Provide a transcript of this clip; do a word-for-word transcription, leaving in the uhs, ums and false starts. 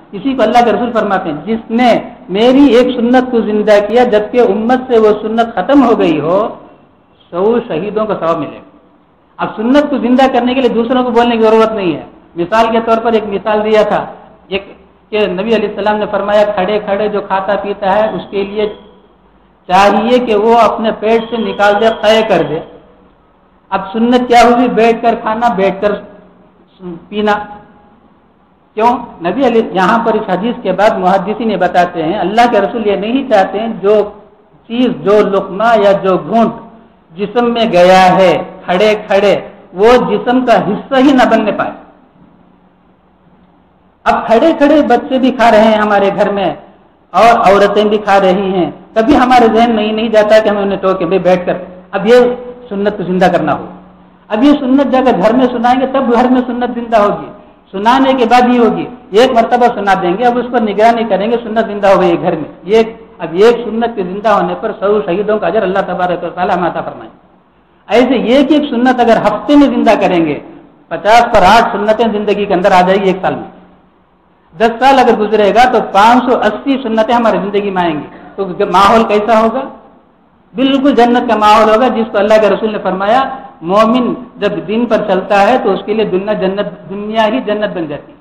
اسی کو اللہ کے رسول فرماتے ہیں جس نے میری ایک سنت کو زندہ کیا جبکہ امت سے وہ سنت ختم ہو گئی ہو سو شہیدوں کا ثواب ملے گا۔ اب سنت کو زندہ کرنے کے لیے دوسروں کو بولنے کی ضرورت نہیں ہے۔ مثال کے طور پر ایک مثال دیا تھا ایک کہ نبی علیہ السلام نے فرمایا کھڑے کھڑے جو کھاتا پیتا ہے اس کے لیے چاہیے کہ وہ اپنے پیٹ سے نکال دے طے کر دے۔ اب سنت کیا ہوگی؟ بیٹھ کر کھانا بیٹھ کر پینا۔ کیوں؟ نبی علیہ یہاں پر اس حدیث کے بعد محدثین یہ بتاتے ہیں اللہ کے رسول یہ نہیں چاہتے ہیں جو چیز جو لقمہ یا جو گھونٹ جسم میں گیا ہے کھڑے کھڑے وہ جسم کا حصہ ہی نہ بننے پائے۔ اب کھڑے کھڑے بچے بھی کھا رہے ہیں ہمارے گھر میں اور عورتیں بھی کھا رہی ہیں، کبھی ہمارے ذہن میں ہی نہیں جاتا کہ ہمیں انہیں ٹوکے میں بیٹھ کر اب یہ سنت کو زندہ کرنا ہوگا۔ اب یہ سنت جا کر گھر میں سنائیں گے تب گھر میں سنت زندہ ہوگی، سنانے کے بعد ہی ہوگی۔ ایک مرتبہ سنا دیں گے اب اس پر نگرانی کریں گے سنت زندہ ہو گئی گھر میں۔ یہ اب ایک سنت کے زندہ ہونے پر سو شہیدوں کا اجر اللہ تبارک و تعالیٰ عطا فرمائے۔ ایسے ایک ایک سنت اگر ہفتے میں زندہ کریں گے پچاس پر آٹھ سنتیں زندگی کے اندر آ جائے گی ایک سال میں۔ دس سال اگر گزرے گا تو پانچ سو اسی سنتیں ہماری زندگی میں آئیں گی۔ تو ماحول کیسا ہوگا؟ بالکل جنت کا ماحول ہوگا جس کو اللہ کے رسول نے فرمایا مومن جب دین پر چلتا ہے تو اس کے لیے دنیا جنت دنیا ہی جنت بن جاتی ہے۔